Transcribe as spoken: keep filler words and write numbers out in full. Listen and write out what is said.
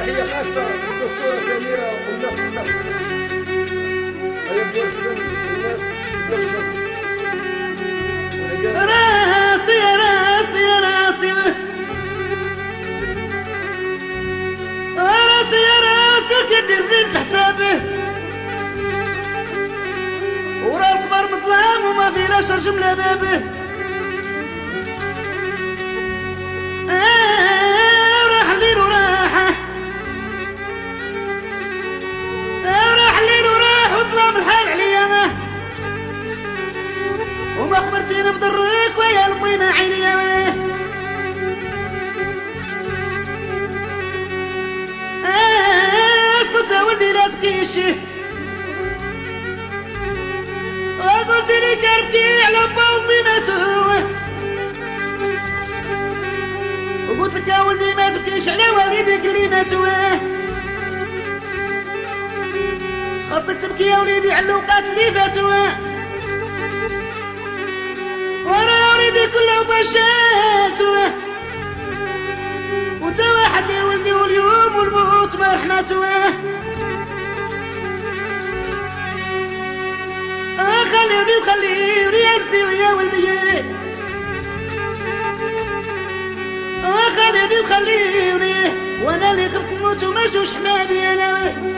تحية خاصة للدكتورة سميرة والناس الصف. هيا بو الحسن والناس يرشد. راسي يا راسي يا راسي راسي يا راسي كدير فيك حسابه ورا الكبار مظلام وما في لا شرش ملا بابه. آه راح الليل وراحه آه راح الليل وراح وظلام الحال عليا ما وما خبرتينا بضرك ويا المي ما عيني ما آه اسكت يا ولدي لا تبكيش وقلت لك ابكي على با امي ماتوا وقلت لك يا ولدي ما تبكيش على والديك اللي ماتوا خاصك تبكي يا وليدي على الاوقات اللي فاتوا وانا يا وليدي كله بشاتوا وتا واحد يا ولدي واليوم والموت ما رحماتوا آه خليوني وخليوني امسي ويا ولدي آه خليوني وخليوني وانا اللي خفت نموت وما جوش حمادي انا